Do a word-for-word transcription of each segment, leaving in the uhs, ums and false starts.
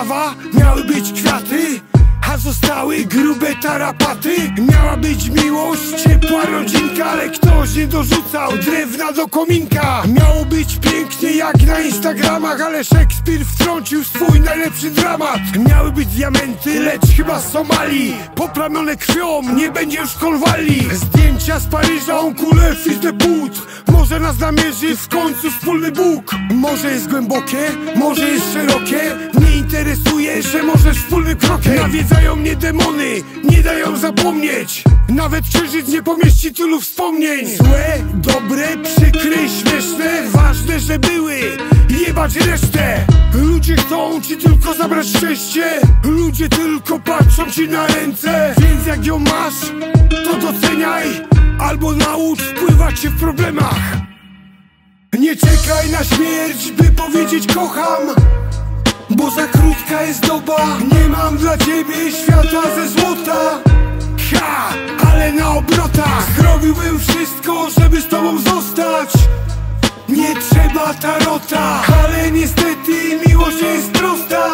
sprawa, miały być kwiaty, a zostały grube tarapaty. Miała być miłość, ciepła rodzinka, ale ktoś nie dorzucał drewna do kominka. Miało być pięknie jak na Instagramach, ale Szekspir wtrącił swój najlepszy dramat. Miały być diamenty, lecz chyba z Somalii, poplamione krwią, nie będzie już konwali. Zdjęcia z Paryża, on kule fizle but. Może nas namierzy w końcu wspólny Bóg. Może jest głębokie, może jest szerokie, nie interesuje, że możesz wspólnym krokiem. Nawiedzają mnie demony, nie dają zapomnieć. Nawet księżyc nie pomieści tylu wspomnień. Złe, dobre, przykre, śmieszne, ważne, że były, jebać resztę. Ludzie chcą ci tylko zabrać szczęście, ludzie tylko patrzą ci na ręce. Więc jak ją masz, to doceniaj, albo naucz wpływać się w problemach. Nie czekaj na śmierć, by powiedzieć kocham, bo za krótka jest doba. Nie mam dla ciebie świata ze złota, ha, ale na obrotach. Zrobiłbym wszystko, żeby z tobą zostać, nie trzeba tarota. Ale niestety miłość jest prosta,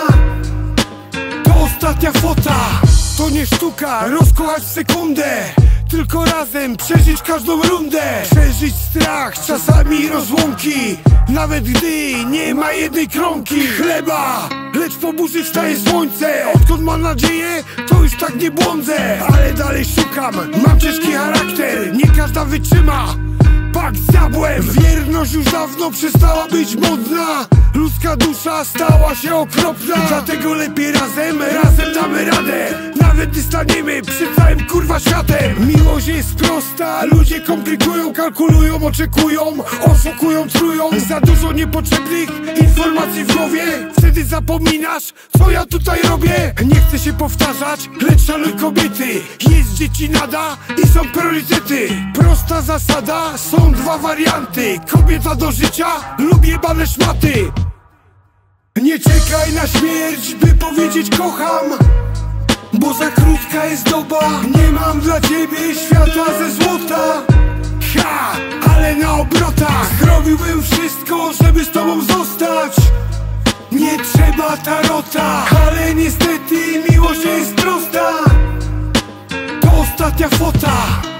to ostatnia fota. To nie sztuka, rozkochać w sekundę, tylko razem przeżyć każdą rundę. Przeżyć strach, czasami rozłąki, nawet gdy nie ma jednej kromki chleba. Lecz po burzy wstaje słońce, odkąd mam nadzieję, to już tak nie błądzę. Ale dalej szukam, mam ciężki charakter, nie każda wytrzyma pakt z diabłem. Wierność już dawno przestała być modna, ludzka dusza stała się okropna. Dlatego lepiej razem, razem damy radę, nawet gdy staniemy przed całym kurwa światem. Miłość jest prosta, ludzie komplikują, kalkulują, oczekują, oszukują, trują. Za dużo niepotrzebnych informacji w głowie, wtedy zapominasz, co ja tutaj robię. Nie chcę się powtarzać, lecz szanuj kobiety. Jest dzieci nada i są priorytety. Prosta zasada, są dwa warianty, kobieta do życia lub jebane szmaty. Nie czekaj na śmierć, by powiedzieć kocham, bo za krótka jest doba. Nie mam dla ciebie świata ze złota, ha, ale na obrotach. Zrobiłbym wszystko, żeby z tobą zostać, nie trzeba tarota. Ale niestety miłość jest prosta, to ostatnia fota.